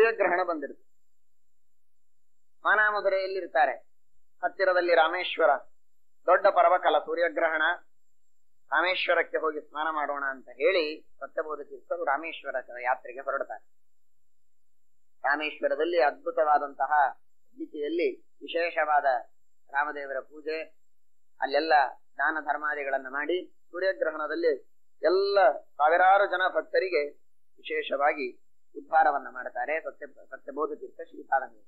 ಸೂರ್ಯಗ್ರಹಣ ಬಂದಿರುತ್ತೆ. ಮಾನಾಮಧುರೆಯಲ್ಲಿರ್ತಾರೆ. ಹತ್ತಿರದಲ್ಲಿ ರಾಮೇಶ್ವರ, ದೊಡ್ಡ ಪರ್ವಕಲ, ಸೂರ್ಯಗ್ರಹಣ. ರಾಮೇಶ್ವರಕ್ಕೆ ಹೋಗಿ ಸ್ನಾನ ಮಾಡೋಣ ಅಂತ ಹೇಳಿ ಸತ್ಯಬೋಧ ತೀರ್ಥರು ರಾಮೇಶ್ವರ ಯಾತ್ರೆಗೆ ಹೊರಡ್ತಾರೆ. ರಾಮೇಶ್ವರದಲ್ಲಿ ಅದ್ಭುತವಾದಂತಹ ರೀತಿಯಲ್ಲಿ ವಿಶೇಷವಾದ ರಾಮದೇವರ ಪೂಜೆ, ಅಲ್ಲೆಲ್ಲ ದಾನ ಧರ್ಮಾದಿಗಳನ್ನ ಮಾಡಿ ಸೂರ್ಯಗ್ರಹಣದಲ್ಲಿ ಎಲ್ಲ ಸಾವಿರಾರು ಜನ ಭಕ್ತರಿಗೆ ವಿಶೇಷವಾಗಿ ಉದ್ಧಾರವನ್ನ ಮಾಡ್ತಾರೆ ಸತ್ಯಬೋಧ ತೀರ್ಥ ಶ್ರೀಪಾದಂಗಳು.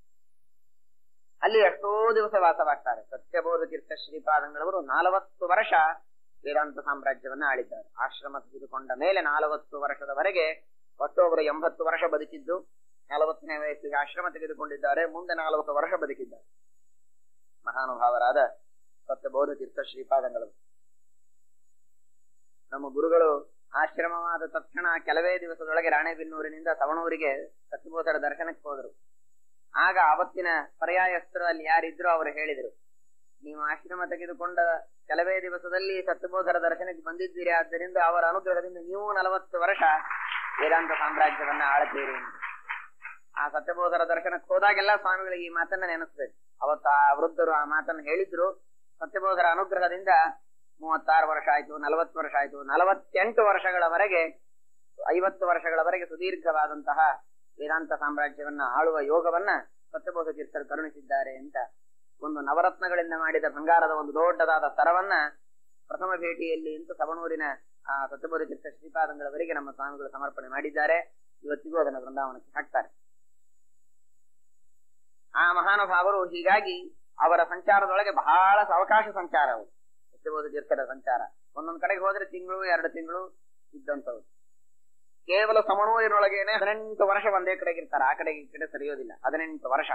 ಅಲ್ಲಿ ಎಷ್ಟೋ ದಿವಸ ವಾಸವಾಗ್ತಾರೆ. ಸತ್ಯಬೋಧ ತೀರ್ಥ ಶ್ರೀಪಾದಂಗಳವರು 40 ವರ್ಷ ವೇದಾಂತ ಸಾಮ್ರಾಜ್ಯವನ್ನ ಆಳಿದ್ದಾರೆ. ಆಶ್ರಮ ತೆಗೆದುಕೊಂಡ ಮೇಲೆ 40 ವರ್ಷದವರೆಗೆ, ಒಟ್ಟೊಬ್ಬರು 80 ವರ್ಷ ಬದುಕಿದ್ದು, 40ನೇ ವಯಸ್ಸಿಗೆ ಆಶ್ರಮ ತೆಗೆದುಕೊಂಡಿದ್ದಾರೆ. ಮುಂದೆ 40 ವರ್ಷ ಬದುಕಿದ್ದಾರೆ ಮಹಾನುಭಾವರಾದ ಸತ್ಯಬೋಧ ತೀರ್ಥ ಶ್ರೀಪಾದಂಗಳು. ನಮ್ಮ ಗುರುಗಳು ಆಶ್ರಮವಾದ ತಕ್ಷಣ ಕೆಲವೇ ದಿವಸದೊಳಗೆ ರಾಣೆಬೆನ್ನೂರಿನಿಂದ ಸವಣೂರಿಗೆ ಸತ್ಯಬೋಧರ ದರ್ಶನಕ್ಕೆ ಹೋದರು. ಆಗ ಅವತ್ತಿನ ಪರ್ಯಾಯಸ್ಥರು ಅಲ್ಲಿ ಯಾರಿದ್ರು ಅವರು ಹೇಳಿದರು, ನೀವು ಆಶ್ರಮ ತೆಗೆದುಕೊಂಡ ಕೆಲವೇ ದಿವಸದಲ್ಲಿ ಸತ್ಯಬೋಧರ ದರ್ಶನಕ್ಕೆ ಬಂದಿದ್ದೀರಿ, ಆದ್ದರಿಂದ ಅವರ ಅನುಗ್ರಹದಿಂದ ನೀವು 40 ವರ್ಷ ವೇದಾಂತ ಸಾಮ್ರಾಜ್ಯವನ್ನ ಆಳ್ತೀರಿ. ಆ ಸತ್ಯಬೋಧರ ದರ್ಶನಕ್ಕೆ ಹೋದಾಗೆಲ್ಲ ಸ್ವಾಮಿಗಳಿಗೆ ಈ ಮಾತನ್ನ ನೆನೆಸ್ಬೇಕು. ಅವತ್ತ ಆ ವೃದ್ಧರು ಆ ಮಾತನ್ನು ಹೇಳಿದ್ರು. ಸತ್ಯಬೋಧರ ಅನುಗ್ರಹದಿಂದ 36 ವರ್ಷ ಆಯ್ತು, 40 ವರ್ಷ ಆಯ್ತು, 48 ವರ್ಷಗಳವರೆಗೆ, 50 ವರ್ಷಗಳವರೆಗೆ ಸುದೀರ್ಘವಾದಂತಹ ವೇದಾಂತ ಸಾಮ್ರಾಜ್ಯವನ್ನ ಆಳುವ ಯೋಗವನ್ನ ಸತ್ಯಬೋಧ ತೀರ್ಥರು ಕರುಣಿಸಿದ್ದಾರೆ ಅಂತ ಒಂದು ನವರತ್ನಗಳಿಂದ ಮಾಡಿದ ಬಂಗಾರದ ಒಂದು ದೊಡ್ಡದಾದ ಸರವನ್ನ ಪ್ರಥಮ ಭೇಟಿಯಲ್ಲಿ ಅಂತ ಸವಣೂರಿನ ಆ ಸತ್ಯಬೋಧ ತೀರ್ಥ ಶ್ರೀಪಾದಂಗಳವರಿಗೆ ನಮ್ಮ ಸ್ವಾಮಿಗಳು ಸಮರ್ಪಣೆ ಮಾಡಿದ್ದಾರೆ. ಇವತ್ತಿಗೂ ಅದನ್ನು ವೃಂದಾವನಕ್ಕೆ ಹಾಕ್ತಾರೆ. ಆ ಮಹಾನುಭಾವರು ಹೀಗಾಗಿ ಅವರ ಸಂಚಾರದೊಳಗೆ ಬಹಳ ಅವಕಾಶ ಸಂಚಾರ, ಅವರು ಸತ್ಯಬೋಧ ತೀರ್ಥರ ಸಂಚಾರ. ಒಂದೊಂದ್ ಕಡೆಗೆ ಹೋದ್ರೆ ತಿಂಗಳು 2 ತಿಂಗಳು ಇದ್ದಂಥವ್ರು. ಕೇವಲ ಸವಣೂರಿನೊಳಗೇನೆ 18 ವರ್ಷ ಒಂದೇ ಕಡೆಗೆ ಇರ್ತಾರೆ, ಆ ಕಡೆಗೆ ಈ ಕಡೆ ಸರಿಯೋದಿಲ್ಲ. 18 ವರ್ಷ.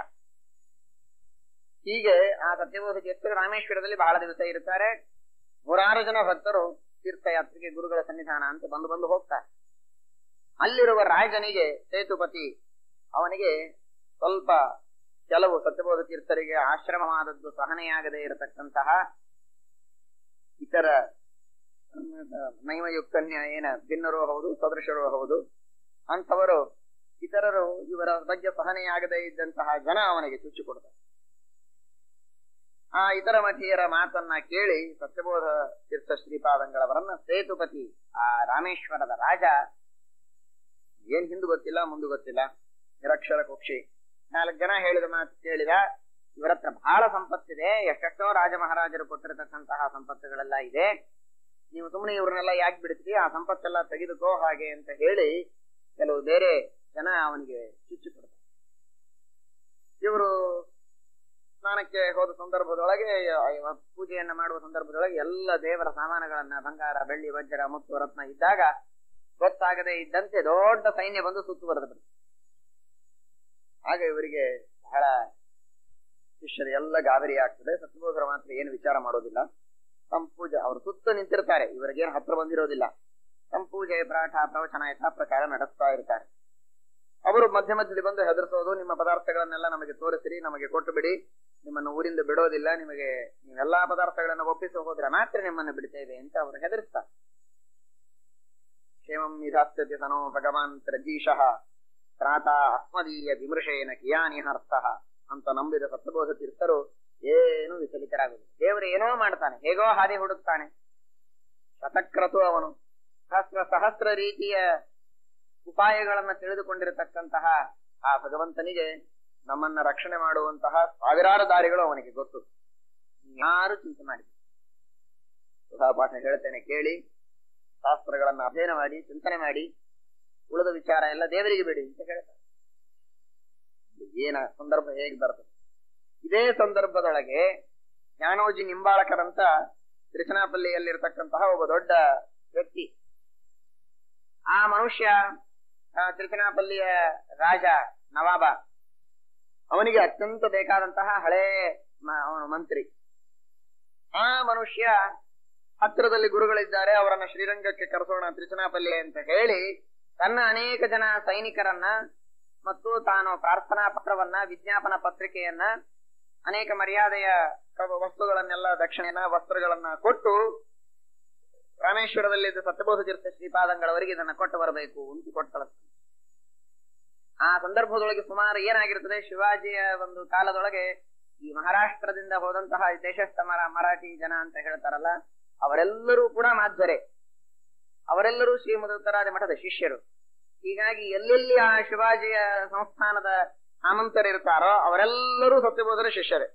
ಹೀಗೆ ಆ ಸತ್ಯಬೋಧ ತೀರ್ಥರು ರಾಮೇಶ್ವರದಲ್ಲಿ ಬಹಳ ದಿವಸ ಇರ್ತಾರೆ. 100 ಜನ ಭಕ್ತರು ತೀರ್ಥಯಾತ್ರೆಗೆ ಗುರುಗಳ ಸನ್ನಿಧಾನ ಅಂತ ಬಂದು ಹೋಗ್ತಾರೆ. ಅಲ್ಲಿರುವ ರಾಜನಿಗೆ ಸೇತುಪತಿ, ಅವನಿಗೆ ಸ್ವಲ್ಪ ಕೆಲವು ಸತ್ಯಬೋಧ ತೀರ್ಥರಿಗೆ ಆಶ್ರಮವಾದದ್ದು ಸಹನೆಯಾಗದೇ ಇರತಕ್ಕಂತಹ ಇತರ ನೈಮಯುಕ್ತನ್ಯ ಏನ ಭಿನ್ನರೂ ಹೌದು, ಸದೃಶರೂ ಹೌದು, ಅಂಥವರು ಇತರರು ಇವರ ಬಗ್ಗೆ ಸಹನೆಯಾಗದೇ ಇದ್ದಂತಹ ಜನ ಅವನಿಗೆ ಚುಚ್ಚಿಕೊಡ್ತಾರೆ. ಆ ಇತರ ಮಠೀಯರ ಮಾತನ್ನ ಕೇಳಿ ಸತ್ಯಬೋಧ ತೀರ್ಥ ಶ್ರೀಪಾದಂಗಳವರನ್ನ ಸೇತುಪತಿ, ಆ ರಾಮೇಶ್ವರದ ರಾಜ, ಏನ್ ಹಿಂದು ಗೊತ್ತಿಲ್ಲ ಮುಂದೆ ಗೊತ್ತಿಲ್ಲ, ನಿರಕ್ಷರ ಕುಕ್ಷಿ, 4 ಜನ ಹೇಳಿದ ಮಾತು ಕೇಳಿದ. ಇವರ ಹತ್ರ ಬಹಳ ಸಂಪತ್ತಿದೆ, ಎಷ್ಟೆಷ್ಟೋ ರಾಜ ಮಹಾರಾಜರು ಕೊಟ್ಟಿರತಕ್ಕಂತಹ ಸಂಪತ್ತುಗಳೆಲ್ಲ ಇದೆ, ನೀವು ಸುಮ್ಮನೆ ಇವ್ರನ್ನೆಲ್ಲ ಯಾಕೆ ಬಿಡ್ತೀರಿ, ಆ ಸಂಪತ್ತೆಲ್ಲ ತೆಗೆದುಕೋ ಹಾಗೆ ಅಂತ ಹೇಳಿ ಕೆಲವು ಬೇರೆ ಜನ ಅವನಿಗೆ ಚುಚ್ಚು ಕೊಡ್ತಾರೆ. ಇವರು ಸ್ನಾನಕ್ಕೆ ಹೋದ ಸಂದರ್ಭದೊಳಗೆ, ಪೂಜೆಯನ್ನ ಮಾಡುವ ಸಂದರ್ಭದೊಳಗೆ ಎಲ್ಲ ದೇವರ ಸಾಮಾನುಗಳನ್ನ, ಬಂಗಾರ, ಬೆಳ್ಳಿ, ವಜ್ರ, ಮುತ್ತು, ರತ್ನ ಇದ್ದಾಗ ಗೊತ್ತಾಗದೆ ಇದ್ದಂತೆ ದೊಡ್ಡ ಸೈನ್ಯ ಬಂದು ಸುತ್ತುವರೆದು. ಆಗ ಇವರಿಗೆ ಬಹಳ ಶಿಷ್ಯರು ಎಲ್ಲ ಗಾಬರಿ ಆಗ್ತದೆ. ಸತ್ಯಬೋಧರ ಮಾತ್ರ ಏನು ವಿಚಾರ ಮಾಡೋದಿಲ್ಲ. ಸಂಪೂಜೆ ಅವರು ಸುತ್ತ ನಿಂತಿರ್ತಾರೆ, ಇವರಿಗೇನು ಹತ್ರ ಬಂದಿರೋದಿಲ್ಲ. ಸಂಪೂಜೆ, ಪಾಠ, ಪ್ರವಚನ ಯಥಾ ಪ್ರಕಾರ ನಡೆಸ್ತಾ ಇರ್ತಾರೆ. ಅವರು ಮಧ್ಯ ಮಧ್ಯದಲ್ಲಿ ಬಂದು ಹೆದರ್ಸೋದು, ನಿಮ್ಮ ಪದಾರ್ಥಗಳನ್ನೆಲ್ಲ ನಮಗೆ ತೋರಿಸಿರಿ, ನಮಗೆ ಕೊಟ್ಟು ಬಿಡಿ, ನಿಮ್ಮನ್ನು ಊರಿಂದ ಬಿಡೋದಿಲ್ಲ, ನಿಮಗೆ ನೀವೆಲ್ಲಾ ಪದಾರ್ಥಗಳನ್ನು ಒಪ್ಪಿಸಿ ಹೋದ್ರೆ ಮಾತ್ರ ನಿಮ್ಮನ್ನು ಬಿಡ್ತೇವೆ ಅಂತ ಅವರು ಹೆದರ್ಸ್ತಾರೆ. ಕ್ಷೇಮಂ ನಿಧಾಸ್ಯತೆ ಸನೋ ಭಗವಾನ್ ತ್ರಜೀಶಃ ತ್ರಾತ ಅಸ್ಮದೀಯ ವಿಮೃಶೇನ ಕಿಯಾನಿಹರ್ಥ ಅಂತ ನಂಬಿದ ಸತ್ಯಬೋಧ ತೀರ್ಥರು ಏನು ವಿಚಲಿತರಾಗುವುದು. ದೇವರು ಏನೋ ಮಾಡ್ತಾನೆ, ಹೇಗೋ ಹಾದಿ ಹುಡುಕ್ತಾನೆ. ಶತಕ್ರತು ಅವನು ಸಹಸ್ರ ರೀತಿಯ ಉಪಾಯಗಳನ್ನ ತಿಳಿದುಕೊಂಡಿರತಕ್ಕಂತಹ ಆ ಭಗವಂತನಿಗೆ ನಮ್ಮನ್ನ ರಕ್ಷಣೆ ಮಾಡುವಂತಹ ಸಾವಿರಾರು ದಾರಿಗಳು ಅವನಿಗೆ ಗೊತ್ತು. ಯಾರು ಚಿಂತೆ ಮಾಡಿ ಪಾಠ ಹೇಳ್ತೇನೆ ಕೇಳಿ, ಶಾಸ್ತ್ರಗಳನ್ನ ಅಧ್ಯಯನ ಮಾಡಿ, ಚಿಂತನೆ ಮಾಡಿ, ಉಳಿದ ವಿಚಾರ ಎಲ್ಲ ದೇವರಿಗೆ ಬಿಡಿ ಅಂತ ಹೇಳ್ತಾರೆ. ಏನ ಸಂದರ್ಭ ಹೇಗೆ ಬರ್ತದೆ. ಇದೇ ಸಂದರ್ಭದೊಳಗೆ ಜ್ಞಾನೋಜಿ ನಿಂಬಾಳಕರಂತ ತಿರುಚನಾಪಲ್ಲಿಯಲ್ಲಿರ್ತಕ್ಕಂತಹ ಒಬ್ಬ ದೊಡ್ಡ ವ್ಯಕ್ತಿ, ಆ ಮನುಷ್ಯ ತಿರುಚನಾಪಲ್ಲಿಯ ರಾಜ ನವಾಬ, ಅವನಿಗೆ ಅತ್ಯಂತ ಬೇಕಾದಂತಹ ಹಳೇ ಅವನು ಮಂತ್ರಿ. ಆ ಮನುಷ್ಯ ಹತ್ತಿರದಲ್ಲಿ ಗುರುಗಳಿದ್ದಾರೆ, ಅವರನ್ನ ಶ್ರೀರಂಗಕ್ಕೆ ಕರೆಸೋಣ ತಿರುಚನಾಪಲ್ಲಿ ಅಂತ ಹೇಳಿ ತನ್ನ ಅನೇಕ ಜನ ಸೈನಿಕರನ್ನ ಮತ್ತು ತಾನು ಪ್ರಾರ್ಥನಾ ಪತ್ರವನ್ನ, ವಿಜ್ಞಾಪನ ಪತ್ರಿಕೆಯನ್ನ, ಅನೇಕ ಮರ್ಯಾದೆಯ ವಸ್ತುಗಳನ್ನೆಲ್ಲ, ದಕ್ಷಿಣೆನ ವಸ್ತ್ರಗಳನ್ನ ಕೊಟ್ಟು ರಾಮೇಶ್ವರದಲ್ಲಿ ಸತ್ಯಬೋಧ ತೀರ್ಥ ಶ್ರೀಪಾದಂಗಳವರಿಗೆ ಇದನ್ನ ಕೊಟ್ಟು ಬರಬೇಕು ಅಂತ ಕೊಟ್ಟು ಕಳಿಸ್ತಾನೆ. ಆ ಸಂದರ್ಭದೊಳಗೆ ಸುಮಾರು ಏನಾಗಿರ್ತದೆ, ಶಿವಾಜಿಯ ಒಂದು ಕಾಲದೊಳಗೆ ಈ ಮಹಾರಾಷ್ಟ್ರದಿಂದ ಹೋದಂತಹ ದೇಶಸ್ಥ ಮರಾಠಿ ಜನ ಅಂತ ಹೇಳ್ತಾರಲ್ಲ, ಅವರೆಲ್ಲರೂ ಕೂಡ ಮಾಧ್ವರೆ, ಅವರೆಲ್ಲರೂ ಶ್ರೀಮದುತ್ತರಾದಿ ಮಠದ ಶಿಷ್ಯರು. ಹೀಗಾಗಿ ಎಲ್ಲೆಲ್ಲಿ ಆ ಶಿವಾಜಿಯ ಸಂಸ್ಥಾನದ ಸಾಮಂತರಿರ್ತಾರೋ ಅವರೆಲ್ಲರೂ ಸತ್ಯಬೋಧರ ಶಿಷ್ಯರೇ.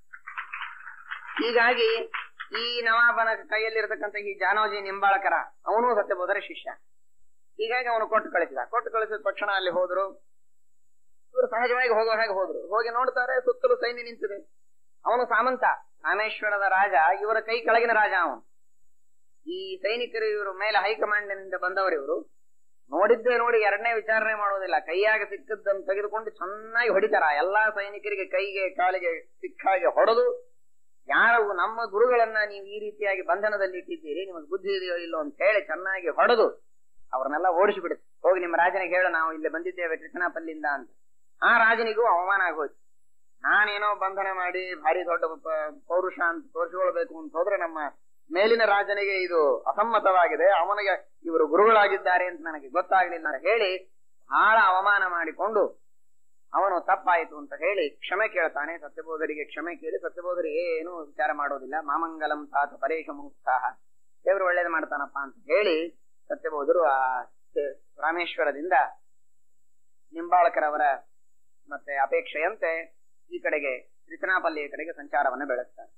ಹೀಗಾಗಿ ಈ ನವಾಬನ ಕೈಯಲ್ಲಿರತಕ್ಕಂಥ ಈ ಜಾನೋಜಿ ನಿಂಬಾಳಕರ ಅವನು ಸತ್ಯಬೋಧರ ಶಿಷ್ಯ. ಹೀಗಾಗಿ ಅವನು ಕೊಟ್ಟು ಕಳಿಸಿದ ತಕ್ಷಣ ಅಲ್ಲಿ ಹೋದ್ರು. ಇವರು ಸಹಜವಾಗಿ ಹೋಗೋ ಹಾಗೆ ಹೋದ್ರು. ಹೋಗಿ ನೋಡ್ತಾರೆ, ಸುತ್ತಲೂ ಸೈನ್ಯ ನಿಂತಿದೆ. ಅವನು ಸಾಮಂತ, ರಾಮೇಶ್ವರದ ರಾಜ, ಇವರ ಕೈ ಕೆಳಗಿನ ರಾಜ ಅವನು. ಈ ಸೈನಿಕರು ಇವರು ಮೇಲೆ ಹೈಕಮಾಂಡ್ನಿಂದ ಬಂದವರು. ಇವರು ನೋಡಿದ್ದೇ ನೋಡಿ ಎರಡನೇ ವಿಚಾರಣೆ ಮಾಡೋದಿಲ್ಲ, ಕೈಯಾಗ ಸಿಕ್ಕದ್ದನ್ನು ತೆಗೆದುಕೊಂಡು ಚೆನ್ನಾಗಿ ಹೊಡಿತಾರ. ಎಲ್ಲಾ ಸೈನಿಕರಿಗೆ ಕೈಗೆ ಕಾಲಿಗೆ ಸಿಕ್ಕಾಗಿ ಹೊಡೆದು, ಯಾರು ನಮ್ಮ ಗುರುಗಳನ್ನ ನೀವು ಈ ರೀತಿಯಾಗಿ ಬಂಧನದಲ್ಲಿ ಇಟ್ಟಿದ್ದೀರಿ, ನಿಮಗೆ ಬುದ್ಧಿ ಇದೆಯೋ ಇಲ್ಲೋ ಅಂತ ಹೇಳಿ ಚೆನ್ನಾಗಿ ಹೊಡೆದು ಅವ್ರನ್ನೆಲ್ಲ ಓಡಿಸಿಬಿಡುತ್ತೆ. ಹೋಗಿ ನಿಮ್ಮ ರಾಜನಿಗೆ ಹೇಳು, ನಾವು ಇಲ್ಲಿ ಬಂದಿದ್ದೇವೆ ಕೃಷ್ಣಾಪಲ್ಲಿಂದ ಅಂತ. ಆ ರಾಜನಿಗೂ ಅವಮಾನ ಆಗೋಯ್ತು. ನಾನೇನೋ ಬಂಧನ ಮಾಡಿ ಭಾರಿ ದೊಡ್ಡ ಪೌರುಷ ಅಂತ ತೋರಿಸಿಕೊಳ್ಬೇಕು ಅಂತ ಹೋದ್ರೆ ನಮ್ಮ ಮೇಲಿನ ರಾಜನಿಗೆ ಇದು ಅಸಮ್ಮತವಾಗಿದೆ, ಅವನಿಗೆ ಇವರು ಗುರುಗಳಾಗಿದ್ದಾರೆ ಅಂತ ನನಗೆ ಗೊತ್ತಾಗ್ಲಿಲ್ಲ ಅಂತ ಹೇಳಿ ಬಹಳ ಅವಮಾನ ಮಾಡಿಕೊಂಡು ಅವನು ತಪ್ಪಾಯಿತು ಅಂತ ಹೇಳಿ ಕ್ಷಮೆ ಕೇಳ್ತಾನೆ. ಸತ್ಯಬೋಧರಿಗೆ ಕ್ಷಮೆ ಕೇಳಿ ಸತ್ಯಬೋಧರಿಗೆ ಏನು ವಿಚಾರ ಮಾಡೋದಿಲ್ಲ. ಮಾಮಂಗಲಂ ತಾತ ಪರೇಶ ಮುಕ್ತಾಹ, ದೇವರು ಒಳ್ಳೇದು ಮಾಡ್ತಾನಪ್ಪ ಅಂತ ಹೇಳಿ ಸತ್ಯಬೋಧರು ಆ ರಾಮೇಶ್ವರದಿಂದ ನಿಂಬಾಳಕರವರ ಮತ್ತೆ ಅಪೇಕ್ಷೆಯಂತೆ ಈ ಕಡೆಗೆ ತಿರುಚನಾಪಲ್ಲಿಯ ಕಡೆಗೆ ಸಂಚಾರವನ್ನು ಬೆಳೆಸ್ತಾರೆ.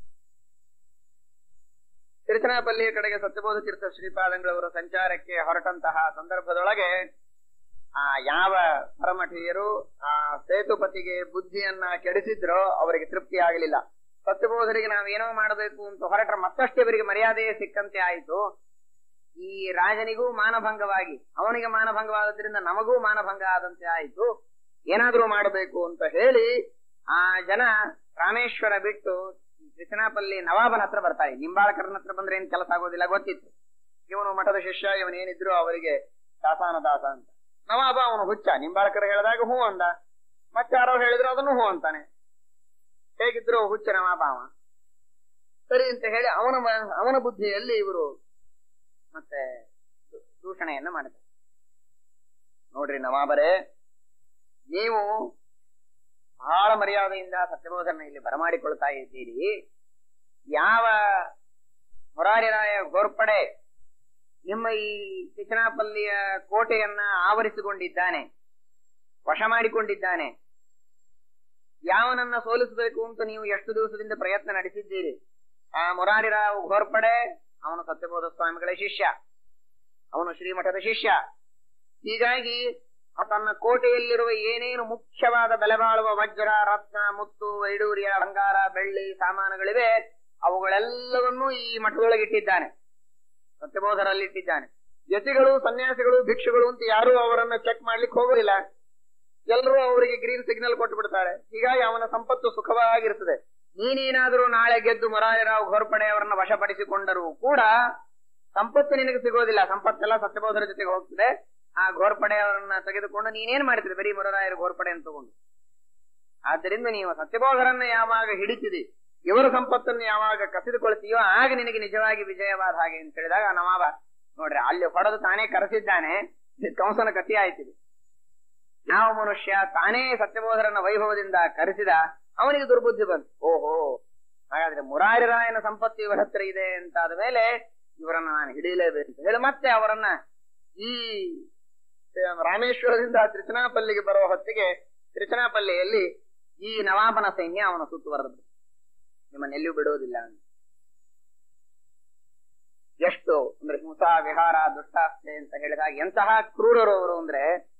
ತಿರುಚನಾಪಲ್ಲಿಯ ಕಡೆಗೆ ಸತ್ಯಬೋಧ ತೀರ್ಥ ಶ್ರೀಪಾದಂಗಳವರ ಸಂಚಾರಕ್ಕೆ ಹೊರಟಂತಹ ಸಂದರ್ಭದೊಳಗೆ ಆ ಯಾವ ಪರಮಠೀಯರು ಆ ಸೇತುಪತಿಗೆ ಬುದ್ಧಿಯನ್ನ ಕೆಡಿಸಿದ್ರೋ ಅವರಿಗೆ ತೃಪ್ತಿ ಆಗಲಿಲ್ಲ. ಸತ್ಯಬೋಧರಿಗೆ ನಾವೇನೋ ಮಾಡಬೇಕು ಅಂತ ಹೊರಟ್ರೆ ಮತ್ತಷ್ಟೇ ಅವರಿಗೆ ಮರ್ಯಾದೆ ಸಿಕ್ಕಂತೆ ಆಯಿತು. ಈ ರಾಜನಿಗೂ ಮಾನಭಂಗವಾಗಿ ಅವನಿಗೆ ಮಾನಭಂಗವಾದದ್ರಿಂದ ನಮಗೂ ಮಾನಭಂಗ ಆದಂತೆ ಆಯಿತು. ಏನಾದ್ರೂ ಮಾಡಬೇಕು ಅಂತ ಹೇಳಿ ಆ ಜನ ರಾಮೇಶ್ವರ ಬಿಟ್ಟು ಕೃಷ್ಣಾಪಲ್ಲಿ ನವಾಬನ ಹತ್ರ ಬರ್ತಾರೆ. ನಿಂಬಾಳಕರನ ಹತ್ರ ಬಂದ್ರೆ ಏನ್ ಕೆಲಸ ಆಗೋದಿಲ್ಲ ಗೊತ್ತಿತ್ತು. ಇವನು ಮಠದ ಶಿಷ್ಯ, ಇವನೇನಿದ್ರು ಅವರಿಗೆ ದಾಸಾನ ದಾಸ ಅಂತ. ನವಾಬ ಅವನು ಹುಚ್ಚ, ನಿಂಬಾಳಕರ್ ಹೇಳಿದಾಗ ಹೂ ಅಂದ, ಮತ್ತೆ ಯಾರೋ ಹೇಳಿದ್ರು ಅದನ್ನು ಹೂ ಅಂತಾನೆ. ಹೇಗಿದ್ರು ಹುಚ್ಚ ನವಾಬ ಅವ. ಸರಿ ಅಂತ ಹೇಳಿ ಅವನ ಬುದ್ಧಿಯಲ್ಲಿ ಇವರು ಮತ್ತೆ ದೂಷಣೆಯನ್ನ ಮಾಡಿದ್ದಾರೆ. ನೋಡ್ರಿ ನವಾಬರೇ, ನೀವು ಬಹಳ ಮರ್ಯಾದೆಯಿಂದ ಸತ್ಯಬೋಧನ ಇಲ್ಲಿ ಬರಮಾಡಿಕೊಳ್ತಾ ಇದ್ದೀರಿ. ಯಾವ ಮುರಾರಿರಾಯ ಘೋರ್ಪಡೆ ನಿಮ್ಮ ಈ ತಿರುಚನಾಪಲ್ಲಿಯ ಕೋಟೆಯನ್ನ ಆವರಿಸಿಕೊಂಡಿದ್ದಾನೆ, ವಶ ಮಾಡಿಕೊಂಡಿದ್ದಾನೆ, ಯಾವನನ್ನ ಸೋಲಿಸಬೇಕು ಅಂತ ನೀವು ಎಷ್ಟು ದಿವಸದಿಂದ ಪ್ರಯತ್ನ ನಡೆಸಿದ್ದೀರಿ. ಆ ಮುರಾರಿರಾವ್ ಘೋರ್ಪಡೆ ಅವನು ಸತ್ಯಬೋಧ ಸ್ವಾಮಿಗಳ ಶಿಷ್ಯ, ಅವನು ಶ್ರೀಮಠದ ಶಿಷ್ಯ. ಹೀಗಾಗಿ ತನ್ನ ಕೋಟೆಯಲ್ಲಿರುವ ಏನೇನು ಮುಖ್ಯವಾದ ಬೆಲೆ ಬಾಳುವ ವಜ್ರ, ರತ್ನ, ಮುತ್ತು, ವೈಡೂರ್ಯ, ಬಂಗಾರ, ಬೆಳ್ಳಿ ಸಾಮಾನುಗಳಿವೆ ಅವುಗಳೆಲ್ಲವನ್ನೂ ಈ ಮಠದೊಳಗಿಟ್ಟಿದ್ದಾನೆ, ಸತ್ಯಬೋಧರಲ್ಲಿಟ್ಟಿದ್ದಾನೆ. ಯತಿಗಳು, ಸನ್ಯಾಸಿಗಳು, ಭಿಕ್ಷುಗಳು ಅಂತ ಯಾರು ಅವರನ್ನ ಚೆಕ್ ಮಾಡ್ಲಿಕ್ಕೆ ಹೋಗೋದಿಲ್ಲ. ಎಲ್ಲರೂ ಅವರಿಗೆ ಗ್ರೀನ್ ಸಿಗ್ನಲ್ ಕೊಟ್ಟು ಬಿಡ್ತಾರೆ. ಹೀಗಾಗಿ ಅವನ ಸಂಪತ್ತು ಸುಖವಾಗಿರ್ತದೆ. ನೀನೇನಾದ್ರೂ ನಾಳೆ ಗೆದ್ದು ಮುರಾರಿರಾವ್ ಘೋರ್ಪಡೆ ಅವರನ್ನ ವಶಪಡಿಸಿಕೊಂಡರೂ ಕೂಡ ಸಂಪತ್ತು ನಿನಗೆ ಸಿಗೋದಿಲ್ಲ. ಸಂಪತ್ತೆಲ್ಲ ಸತ್ಯಬೋಧರ ಜೊತೆಗೆ ಹೋಗ್ತದೆ. ಆ ಘೋರ್ಪಡೆ ಅವರನ್ನ ತೆಗೆದುಕೊಂಡು ನೀನೇನ್ ಮಾಡ್ತೀರಿ, ಬರೀ ಮುರಾರಿಯರ ಘೋರ್ಪಡೆ ಅಂತ ತಗೊಂಡು. ಆದ್ದರಿಂದ ನೀವು ಸತ್ಯಬೋಧರನ್ನ ಯಾವಾಗ ಹಿಡಿತಿದಿ, ಇವರ ಸಂಪತ್ತನ್ನು ಯಾವಾಗ ಕಸಿದುಕೊಳ್ತೀಯೋ ಆಗ ನಿನಗೆ ನಿಜವಾಗಿ ವಿಜಯವಾದ ಹಾಗೆ ಅಂತ ಹೇಳಿದಾಗ ನವಾಬ ನೋಡ್ರಿ ಅಲ್ಲಿ ಹೊಡೆದು ತಾನೇ ಕರೆಸಿದ್ದಾನೆ. ಕಂಸನ ಕಥೆ ಆಯ್ತಿದೆ. ಯಾವ ಮನುಷ್ಯ ತಾನೇ ಸತ್ಯಬೋಧರನ್ನ ವೈಭವದಿಂದ ಕರೆಸಿದ ಅವನಿಗೆ ದುರ್ಬುದ್ಧಿ ಬಂತು. ಓಹೋ, ಹಾಗಾದ್ರೆ ಮುರಾರಿರಾಯನ ಸಂಪತ್ತು ಇವರ ಹತ್ರ ಇದೆ ಅಂತ ಆದ ಮೇಲೆ ಇವರನ್ನ ನಾನು ಹಿಡಿಯಲೇಬೇಕು ಅಂತ ಹೇಳಿ ಮತ್ತೆ ಅವರನ್ನ ಈ ರಾಮೇಶ್ವರದಿಂದ ತಿರುಚನಾಪಲ್ಲಿಗೆ ಬರುವ ಹೊತ್ತಿಗೆ ತಿರುಚನಾಪಲ್ಲಿಯಲ್ಲಿ ಈ ನವಾಬನ ಸೈನ್ಯ ಅವನ ಸುತ್ತುವರೆದು ನಿಮ್ಮನ್ನೆಲ್ಲಿಯೂ ಬಿಡುವುದಿಲ್ಲ. ಎಷ್ಟು ಅಂದ್ರೆ ಹಿಂಸಾ ವಿಹಾರ ದುಷ್ಟಾಸ್ತೆ ಅಂತ ಹೇಳಿದಾಗ ಎಂತಹ ಕ್ರೂರರು ಅವರು ಅಂದ್ರೆ,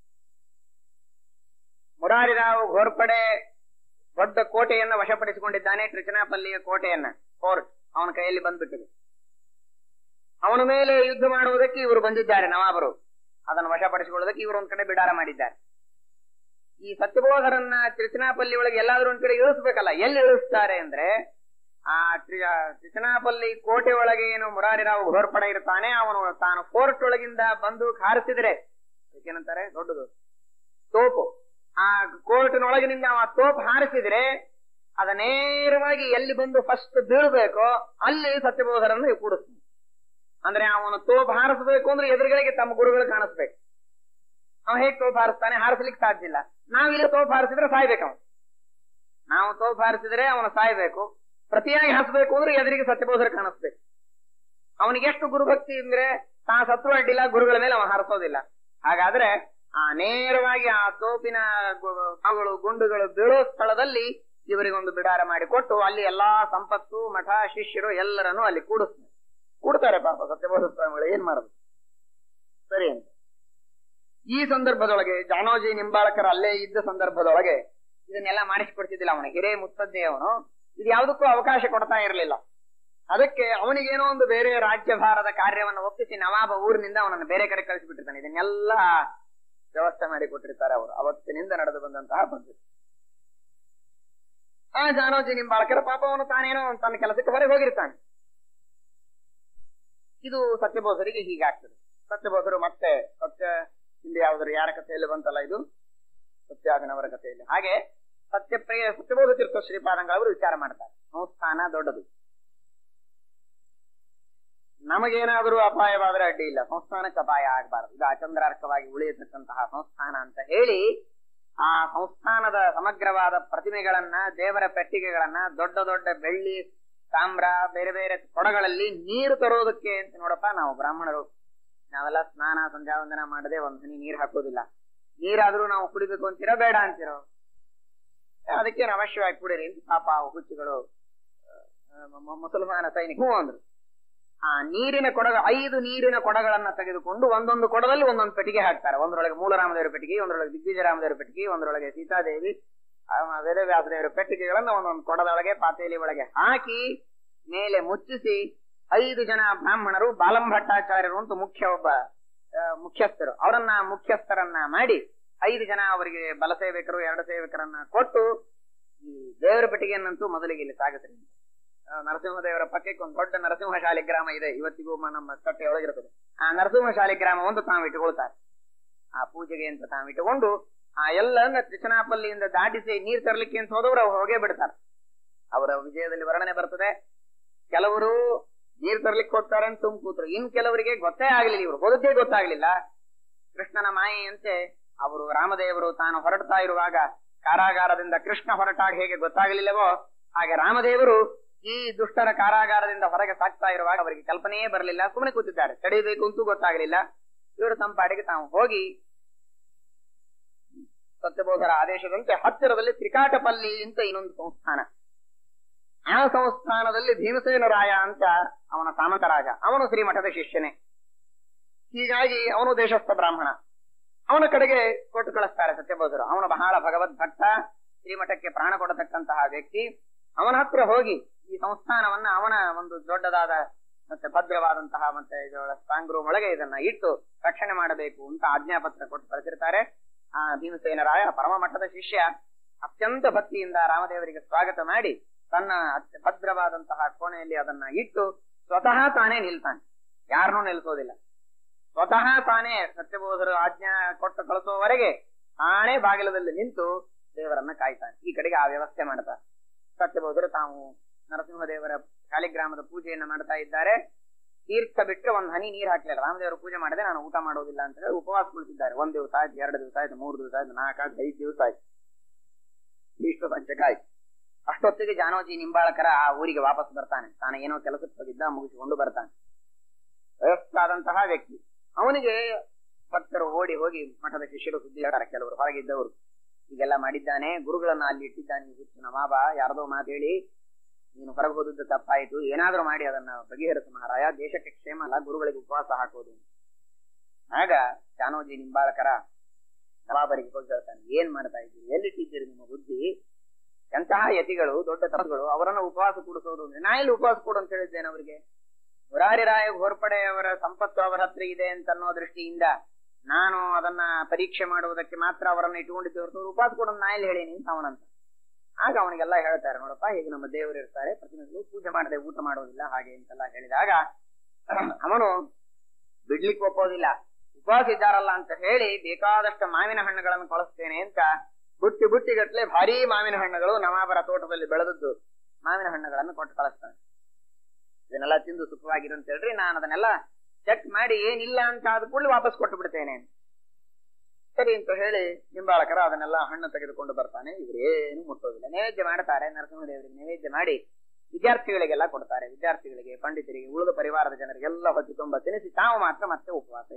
ಮುರಾರಿರಾವ್ ಘೋರ್ಪಡೆ ದೊಡ್ಡ ಕೋಟೆಯನ್ನ ವಶಪಡಿಸಿಕೊಂಡಿದ್ದಾನೆ. ತಿರುಚನಾಪಲ್ಲಿಯ ಕೋಟೆಯನ್ನ, ಫೋರ್ಟ್ ಅವನ ಕೈಯಲ್ಲಿ ಬಂದ್ಬಿಟ್ಟಿದೆ. ಅವನ ಮೇಲೆ ಯುದ್ಧ ಮಾಡುವುದಕ್ಕೆ ಇವರು ಬಂದಿದ್ದಾರೆ ನವಾಬರು. ಅದನ್ನು ವಶಪಡಿಸಿಕೊಳ್ಳೋದಕ್ಕೆ ಇವರು ಒಂದ್ ಕಡೆ ಬಿಡಾರ ಮಾಡಿದ್ದಾರೆ. ಈ ಸತ್ಯಬೋಧರನ್ನ ತಿರುಚನಾಪಲ್ಲಿ ಒಳಗೆ ಎಲ್ಲಾದ್ರೂ ಒಂದ್ ಕಡೆ ಇಳಿಸ್ಬೇಕಲ್ಲ. ಎಲ್ಲಿ ಇಳಿಸ್ತಾರೆ ಅಂದ್ರೆ ಆ ತಿರುಚನಾಪಲ್ಲಿ ಕೋಟೆ ಒಳಗೆ ಏನು ಮುರಾರಿರಾವ್ ಘೋರ್ಪಡೆ ಇರ್ತಾನೆ, ಅವನು ತಾನು ಫೋರ್ಟ್ ಒಳಗಿಂದ ಬಂದು ಹಾರಿಸಿದ್ರೆ ಏನಂತಾರೆ, ದೊಡ್ಡದು ತೋಪು, ಆ ಕೋರ್ಟಿನೊಳಗಿನಿಂದ ಆ ತೋಪ್ ಹಾರಿಸಿದ್ರೆ ಅದ ನೇರವಾಗಿ ಎಲ್ಲಿ ಬಂದು ಫಸ್ಟ್ ಬೀಳ್ಬೇಕೋ ಅಲ್ಲಿ ಸತ್ಯಬೋಧರನ್ನು ಕೂಡಿಸ್ತಾನೆ. ಅಂದ್ರೆ ಅವನು ತೋಪ್ ಹಾರಿಸಬೇಕು ಅಂದ್ರೆ ಎದುರುಗಳಿಗೆ ತಮ್ಮ ಗುರುಗಳು ಕಾಣಿಸ್ಬೇಕು. ಅವ ಹೇಗ್ ತೋಪ್ ಹಾರಿಸ್ತಾನೆ? ಹಾರಿಸ್ಲಿಕ್ಕೆ ಸಾಧ್ಯ ಇಲ್ಲ. ನಾವಿಲ್ಲಿ ತೋಪ್ ಹಾರಿಸಿದ್ರೆ ಸಾಯ್ಬೇಕು. ನಾವು ತೋಪ್ ಹಾರಿಸಿದ್ರೆ ಅವನು ಸಾಯ್ಬೇಕು. ಪ್ರತಿಯಾಗಿ ಹಾರಿಸ್ಬೇಕು ಅಂದ್ರೆ ಎದುರಿಗೆ ಸತ್ಯಬೋಧರು ಕಾಣಿಸ್ಬೇಕು. ಅವನಿಗೆ ಎಷ್ಟು ಗುರುಭಕ್ತಿ ಅಂದ್ರೆ ತಾ ಸತ್ವ ಅಡ್ಡಿಲ್ಲ, ಗುರುಗಳ ಮೇಲೆ ಅವನು ಹಾರಿಸೋದಿಲ್ಲ. ಹಾಗಾದ್ರೆ ನೇರವಾಗಿ ಆ ತೋಪಿನ ಗುಂಡುಗಳು ಬೀಳೋ ಸ್ಥಳದಲ್ಲಿ ಇವರಿಗೊಂದು ಬಿಡಾರ ಮಾಡಿಕೊಟ್ಟು ಅಲ್ಲಿ ಎಲ್ಲಾ ಸಂಪತ್ತು, ಮಠ, ಶಿಷ್ಯರು ಎಲ್ಲರನ್ನು ಅಲ್ಲಿ ಕೂಡ್ತಾರೆ. ಪಾಪ ಸತ್ಯಬೋಧ ಸ್ವಾಮಿಗಳು ಏನ್ ಮಾಡುದು ಸರಿ ಅಂತ. ಈ ಸಂದರ್ಭದೊಳಗೆ ಜಾನೋಜಿ ನಿಂಬಾಳಕರ ಅಲ್ಲೇ ಇದ್ದ ಸಂದರ್ಭದೊಳಗೆ ಇದನ್ನೆಲ್ಲ ಮಾಡಿಸಿಕೊಡ್ತಿದ್ದಿಲ್ಲ ಅವನಿಗೆ. ಹಿರೇ ಮುತ್ತದ್ದೇ ಅವನು ಇದು ಯಾವುದಕ್ಕೂ ಅವಕಾಶ ಕೊಡ್ತಾ ಇರಲಿಲ್ಲ. ಅದಕ್ಕೆ ಅವನಿಗೇನೋ ಒಂದು ಬೇರೆ ರಾಜ್ಯಭಾರದ ಕಾರ್ಯವನ್ನು ಒಪ್ಪಿಸಿ ನವಾಬ ಊರಿನಿಂದ ಅವನನ್ನು ಬೇರೆ ಕಡೆ ಕಳಿಸಿಬಿಟ್ಟಿರ್ತಾನೆ. ಇದನ್ನೆಲ್ಲ ವ್ಯವಸ್ಥೆ ಮಾಡಿ ಕೊಟ್ಟಿರ್ತಾರೆ ಅವರು. ಅವತ್ತಿನಿಂದ ನಡೆದು ಬಂದಂತಹ ಪದ್ಧತಿ. ಆ ಜಾನೋಜಿ ನಿಂಬಾಳಕರ ಪಾಪ ಅವನು ತಾನೇನೋ ತನ್ನ ಕೆಲಸಕ್ಕೆ ಹೊರಗೆ ಹೋಗಿರ್ತಾನೆ. ಇದು ಸತ್ಯಬೋಧರಿಗೆ ಹೀಗಾಗ್ತದೆ. ಸತ್ಯಬೋಧರು ಮತ್ತೆ ಇಲ್ಲಿ ಯಾವ್ದಾರು ಯಾರ ಕಥೆಯಲ್ಲಿ ಬಂತಲ್ಲ, ಇದು ಸತ್ಯಾಗನವರ ಕಥೆಯಲ್ಲಿ. ಹಾಗೆ ಸತ್ಯಬೋಧ ತೀರ್ಥ ಶ್ರೀಪಾದಂಗಳವರು ವಿಚಾರ ಮಾಡ್ತಾರೆ, ಸಂಸ್ಥಾನ ದೊಡ್ಡದು, ನಮಗೇನಾದರೂ ಅಪಾಯವಾದ್ರೆ ಅಡ್ಡಿ ಇಲ್ಲ, ಸಂಸ್ಥಾನಕ್ಕೆ ಅಪಾಯ ಆಗಬಾರದು, ಇದು ಅಚಂದ್ರಾರ್ಕವಾಗಿ ಉಳಿಯತಕ್ಕಂತಹ ಸಂಸ್ಥಾನ ಅಂತ ಹೇಳಿ ಆ ಸಂಸ್ಥಾನದ ಸಮಗ್ರವಾದ ಪ್ರತಿಮೆಗಳನ್ನ, ದೇವರ ಪೆಟ್ಟಿಗೆಗಳನ್ನ, ದೊಡ್ಡ ದೊಡ್ಡ ಬೆಳ್ಳಿ, ತಾಮ್ರ, ಬೇರೆ ಬೇರೆ ಕೊಡಗಳಲ್ಲಿ ನೀರು ತರೋದಕ್ಕೆ ಅಂತ ನೋಡಪ್ಪ, ನಾವು ಬ್ರಾಹ್ಮಣರು ನಾವೆಲ್ಲ ಸ್ನಾನ ಸಂಧ್ಯಾ ವಂದನ ಮಾಡದೆ ಒಂದ್ ಹನಿ ನೀರು ಹಾಕೋದಿಲ್ಲ. ನೀರಾದ್ರೂ ನಾವು ಕುಡಿಬೇಕು ಅಂತೀರೋ ಬೇಡ ಅಂತೀರೋ? ಅದಕ್ಕೇನು ಅವಶ್ಯವಾಗಿ ಕುಡೀರಿ ಅಂತ ಪಾಪ ಹುಚ್ಚುಗಳು ಮುಸಲ್ಮಾನ ಸೈನಿಕರು ಅಂದ್ರು. ಆ ನೀರಿನ ಕೊಡಗ 5 ನೀರಿನ ಕೊಡಗಳನ್ನ ತೆಗೆದುಕೊಂಡು ಒಂದೊಂದು ಕೊಡದಲ್ಲಿ ಒಂದೊಂದು ಪೆಟ್ಟಿಗೆ ಹಾಕ್ತಾರೆ. ಒಂದರೊಳಗೆ ಮೂಲರಾಮದೇವರ ಪೆಟ್ಟಿಗೆ, ಒಂದರೊಳಗೆ ದಿಗ್ವಿಜಯರಾಮದೇವರ ಪೆಟ್ಟಿಗೆ, ಒಂದರೊಳಗೆ ಸೀತಾದೇವಿ, ವೇದವ್ಯಾಸದೇವರ ಪೆಟ್ಟಿಗೆಗಳನ್ನ ಒಂದೊಂದು ಕೊಡದೊಳಗೆ ಪಾತೇಲಿ ಒಳಗೆ ಹಾಕಿ ಮೇಲೆ ಮುಚ್ಚಿಸಿ 5 ಜನ ಬ್ರಾಹ್ಮಣರು, ಬಾಲಂಭಟ್ಟಾಚಾರ್ಯರು ಅಂತ ಮುಖ್ಯಸ್ಥರು, ಅವರನ್ನ ಮುಖ್ಯಸ್ಥರನ್ನ ಮಾಡಿ 5 ಜನ ಅವರಿಗೆ ಬಲ ಸೇವಕರು, 2 ಸೇವಕರನ್ನ ಕೊಟ್ಟು ಈ ದೇವರ ಪೆಟ್ಟಿಗೆಯನ್ನಂತೂ ಮೊದಲಿಗೆ ಇಲ್ಲಿ ಸಾಗಿಸ್ರಿ. ನರಸಿಂಹದೇವರ ಪಕ್ಕಕ್ಕೆ ಒಂದು ದೊಡ್ಡ ನರಸಿಂಹ ಶಾಲಿಗ್ರಾಮ ಇದೆ, ಇವತ್ತಿಗೂ ನಮ್ಮ ಕಟ್ಟೆ ಒಳಗಿರುತ್ತದೆ. ಆ ನರಸಿಂಹ ಶಾಲಿಗ್ರಾಮ ಒಂದು ತಾವು ಇಟ್ಟುಕೊಳ್ತಾರೆ. ಆ ಪೂಜೆಗೆ ಅಂತ ತಾವು ಇಟ್ಟುಕೊಂಡು ಆ ಎಲ್ಲನ್ನ ತ್ರಿಚನಾಪಲ್ಲಿಯಿಂದ ದಾಟಿಸಿ ನೀರ್ ತರಲಿಕ್ಕೆ ಅಂತ ಹೋದವರು ಅವ್ರು ಹೋಗೇ ಬಿಡ್ತಾರೆ. ಅವರ ವಿಜಯದಲ್ಲಿ ವರ್ಣನೆ ಬರ್ತದೆ. ಕೆಲವರು ನೀರ್ ತರ್ಲಿಕ್ಕೆ ಹೋಗ್ತಾರೆ ಅಂತ ಕೂತ್ರು, ಇನ್ ಕೆಲವರಿಗೆ ಗೊತ್ತೇ ಆಗ್ಲಿಲ್ಲ, ಇವರು ಹೋದದ್ದೇ ಗೊತ್ತಾಗ್ಲಿಲ್ಲ. ಕೃಷ್ಣನ ಮಾಯೆಯಂತೆ ಅವರು ರಾಮದೇವರು ತಾನು ಹೊರಡ್ತಾ ಇರುವಾಗ ಕಾರಾಗಾರದಿಂದ ಕೃಷ್ಣ ಹೊರಟಾಗ ಹೇಗೆ ಗೊತ್ತಾಗಲಿಲ್ಲವೋ ಹಾಗೆ ರಾಮದೇವರು ಈ ದುಷ್ಟರ ಕಾರಾಗಾರದಿಂದ ಹೊರಗೆ ಸಾಕ್ತಾ ಇರುವಾಗ ಅವರಿಗೆ ಕಲ್ಪನೆಯೇ ಬರಲಿಲ್ಲ, ಸುಮ್ಮನೆ ಕೂತಿದ್ದಾರೆ, ತಡೆಯಬೇಕು ಅಂತೂ ಗೊತ್ತಾಗಲಿಲ್ಲ. ಇವರು ತಮ್ಮ ಪಾಡಿಗೆ ತಾವು ಹೋಗಿ ಸತ್ಯಬೋಧರ ಆದೇಶದಂತೆ ಹತ್ತಿರದಲ್ಲಿ ತ್ರಿಕಾಟಪಲ್ಲಿ ಅಂತ ಇನ್ನೊಂದು ಸಂಸ್ಥಾನ, ಆ ಸಂಸ್ಥಾನದಲ್ಲಿ ಭೀಮಸೇನ ರಾಯ ಅಂತ ಅವನ ಸಾಮಂತ ರಾಜ, ಅವನು ಶ್ರೀಮಠದ ಶಿಷ್ಯನೇ. ಹೀಗಾಗಿ ಅವನು ದೇಶಸ್ಥ ಬ್ರಾಹ್ಮಣ. ಅವನ ಕಡೆಗೆ ಕೊಟ್ಟು ಕಳಿಸ್ತಾರೆ ಸತ್ಯಬೋಧರು. ಅವನು ಬಹಳ ಭಗವದ್ ಭಕ್ತ, ಶ್ರೀಮಠಕ್ಕೆ ಪ್ರಾಣ ಕೊಡತಕ್ಕಂತಹ ವ್ಯಕ್ತಿ. ಅವನ ಹತ್ರ ಹೋಗಿ ಈ ಸಂಸ್ಥಾನವನ್ನ ಅವನ ಒಂದು ದೊಡ್ಡದಾದ ಮತ್ತೆ ಭದ್ರವಾದಂತಹ ಮತ್ತೆ ಸ್ಟ್ರಾಂಗ್ ರೂಮ್ ಒಳಗೆ ಇದನ್ನ ಇಟ್ಟು ರಕ್ಷಣೆ ಮಾಡಬೇಕು ಅಂತ ಆಜ್ಞಾಪತ್ರ ಕೊಟ್ಟು ಕಳಿಸಿರ್ತಾರೆ. ಆ ಭೀಮಸೇನ ರಾಯ ಪರಮ ಮಠದ ಶಿಷ್ಯ ಅತ್ಯಂತ ಭಕ್ತಿಯಿಂದ ರಾಮದೇವರಿಗೆ ಸ್ವಾಗತ ಮಾಡಿ ತನ್ನ ಭದ್ರವಾದಂತಹ ಕೋಣೆಯಲ್ಲಿ ಅದನ್ನ ಇಟ್ಟು ಸ್ವತಃ ತಾನೇ ನಿಲ್ತಾನೆ, ಯಾರನ್ನೂ ನಿಲ್ಸೋದಿಲ್ಲ. ಸ್ವತಃ ತಾನೇ ಸತ್ಯಬೋಧರು ಆಜ್ಞಾ ಕೊಟ್ಟು ಕಳಿಸುವವರೆಗೆ ತಾನೇ ಬಾಗಿಲದಲ್ಲಿ ನಿಂತು ದೇವರನ್ನ ಕಾಯ್ತಾನೆ. ಈ ಕಡೆಗೆ ಆ ವ್ಯವಸ್ಥೆ ಮಾಡ್ತಾರೆ. ಸತ್ಯಬೋಧರು ತಾವು ನರಸಿಂಹದೇವರ ಶಾಲಿಗ್ರಾಮದ ಪೂಜೆಯನ್ನ ಮಾಡ್ತಾ ಇದ್ದಾರೆ. ತೀರ್ಥ ಬಿಟ್ಟರೆ ಒಂದ್ ಹನಿ ನೀರ್ ಹಾಕ್ಲಿಲ್ಲ. ರಾಮದೇವರು ಪೂಜೆ ಮಾಡದೆ ನಾನು ಊಟ ಮಾಡೋದಿಲ್ಲ ಅಂತ ಹೇಳಿ ಉಪವಾಸ ಕುಳಿತಿದ್ದಾರೆ. 1 ದಿವಸ ಆಯ್ತು, 2 ದಿವಸ ಆಯ್ತು, 3 ದಿವಸ ಆಯ್ತು, 4 ಆಯ್ತು, 5 ದಿವಸ ಆಯ್ತು, ಇಷ್ಟು ಪಂಚಕ ಆಯ್ತು. ಅಷ್ಟೊತ್ತಿಗೆ ಜಾನೋಜಿ ನಿಂಬಾಳಕರ ಆ ಊರಿಗೆ ವಾಪಸ್ ಬರ್ತಾನೆ. ತಾನು ಏನೋ ಕೆಲಸಕ್ಕೆ ಹೋಗಿದ್ದ, ಮುಗಿಸಿಕೊಂಡು ಬರ್ತಾನೆ. ವಯಸ್ಸಾದಂತಹ ವ್ಯಕ್ತಿ. ಅವನಿಗೆ ಭಕ್ತರು ಓಡಿ ಹೋಗಿ ಮಠದ ಶಿಷ್ಯರು ಸುದ್ದಿ ಹೇಳ್ತಾರೆ. ಕೆಲವರು ಹೊರಗಿದ್ದವರು ಹೀಗೆಲ್ಲ ಮಾಡಿದ್ದಾನೆ, ಗುರುಗಳನ್ನ ಅಲ್ಲಿ ಇಟ್ಟಿದ್ದಾನೆ ಹುಚ್ಚು ನವಾಬ, ಯಾರದೋ ಮಾತೇಳಿ ನೀನು ಹೊರಗೆ ಹೋದದ್ದು ತಪ್ಪಾಯಿತು, ಏನಾದ್ರೂ ಮಾಡಿ ಅದನ್ನ ಬಗೆಹರಿಸು ಮಹಾರಾಯ, ದೇಶಕ್ಕೆ ಕ್ಷೇಮ ಅಲ್ಲ, ಗುರುಗಳಿಗೆ ಉಪವಾಸ ಹಾಕೋದು. ಆಗ ಜಾನೋಜಿ ನಿಂಬಾಳಕರ ನವಾಬರಿಗೆ ಹೋಗಿ ಹೇಳ್ತಾನೆ, ಏನ್ ಮಾಡ್ತಾ ಇದ್ದೀರಿ, ಎಲ್ಲಿಟ್ಟಿದ್ದೀರಿ ನಿಮ್ಮ ಬುದ್ಧಿ? ಎಂತಹ ಯತಿಗಳು, ದೊಡ್ಡ ತಪಸ್ಗಳು, ಅವರನ್ನ ಉಪವಾಸ ಕೂಡಿಸೋದು ಅಂದ್ರೆ ನಾ ಎಲ್ಲಿ ಉಪವಾಸ ಕೊಡು ಅಂತ ಹೇಳಿದ್ದೇನೆ ಅವರಿಗೆ? ಮುರಾರಿ ರಾಯ ಘೋರ್ಪಡೆ ಅವರ ಸಂಪತ್ತು ಅವರ ಹತ್ರ ಇದೆ ಅಂತ ಅನ್ನೋ ದೃಷ್ಟಿಯಿಂದ ನಾನು ಅದನ್ನ ಪರೀಕ್ಷೆ ಮಾಡುವುದಕ್ಕೆ ಮಾತ್ರ ಅವರನ್ನ ಇಟ್ಟುಕೊಂಡಿದ್ದು ಹೊರತು ಉಪವಾಸ ಕೊಡೋದು ನಾ ಎಲ್ಲಿ ಹೇಳೀನಿ ಅಂತ ಅವನಂತ. ಆಗ ಅವನಿಗೆಲ್ಲ ಹೇಳ್ತಾರೆ, ನೋಡಪ್ಪ ಹೀಗೆ ನಮ್ಮ ದೇವರು ಇರ್ತಾರೆ, ಪ್ರತಿನಿಧಿಗಳು ಪೂಜೆ ಮಾಡದೆ ಊಟ ಮಾಡೋದಿಲ್ಲ ಹಾಗೆ ಅಂತೆಲ್ಲ ಹೇಳಿದಾಗ ಅವನು ಬಿಡ್ಲಿಕ್ಕೆ ಒಪ್ಪೋದಿಲ್ಲ. ಉಪವಾಸ ಇದ್ದಾರಲ್ಲ ಅಂತ ಹೇಳಿ ಬೇಕಾದಷ್ಟು ಮಾವಿನ ಹಣ್ಣುಗಳನ್ನು ಕಳಿಸ್ತೇನೆ ಅಂತ ಬುಟ್ಟಿಗಟ್ಲೆ ಭಾರೀ ಮಾವಿನ ಹಣ್ಣುಗಳು ನವಾಬರ ತೋಟದಲ್ಲಿ ಬೆಳೆದದ್ದು ಮಾವಿನ ಹಣ್ಣುಗಳನ್ನು ಕೊಟ್ಟು ಕಳಿಸ್ತಾನೆ. ಇದನ್ನೆಲ್ಲ ತಿಂದು ಸುಖವಾಗಿರು ಅಂತ ಹೇಳ್ರಿ, ನಾನು ಅದನ್ನೆಲ್ಲ ಚೆಕ್ ಮಾಡಿ ಏನಿಲ್ಲ ಅಂತ ಆದ ಕೂಡಲೇ ವಾಪಸ್ ಕೊಟ್ಟು ಬಿಡ್ತೇನೆ. ಸರಿ ಅಂತ ಹೇಳಿ ನಿಂಬಾಳಕರ ಅದನ್ನೆಲ್ಲ ಹಣ್ಣು ತೆಗೆದುಕೊಂಡು ಬರ್ತಾನೆ. ಇವರೇನು ಮುಟ್ಟೋದಿಲ್ಲ. ನೈವೇದ್ಯ ಮಾಡ್ತಾರೆ. ನರಸಿಂಹದೇವರಿಗೆ ನೈವೇದ್ಯ ಮಾಡಿ ವಿದ್ಯಾರ್ಥಿಗಳಿಗೆಲ್ಲ ಕೊಡ್ತಾರೆ. ವಿದ್ಯಾರ್ಥಿಗಳಿಗೆ, ಪಂಡಿತರಿಗೆ, ಉಳಿದ ಪರಿವಾರದ ಜನರಿಗೆಲ್ಲ ಹೊತ್ತು ತುಂಬ ತಿನ್ನಿಸಿ ತಾವು ಮಾತ್ರ ಮತ್ತೆ ಉಪವಾಸ.